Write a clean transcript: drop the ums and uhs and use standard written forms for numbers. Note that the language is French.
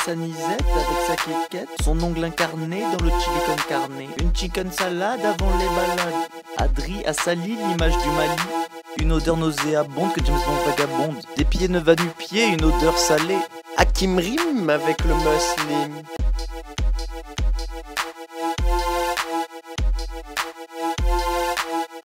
sa nisette avec sa kékette, son ongle incarné dans le chili con carne. Une chicken salade avant les balades. Adri a sali l'image du Mali. Une odeur nauséabonde que James Bond vagabonde. Des pieds ne va nu-pieds, une odeur salée. Hakim rime avec le muslim.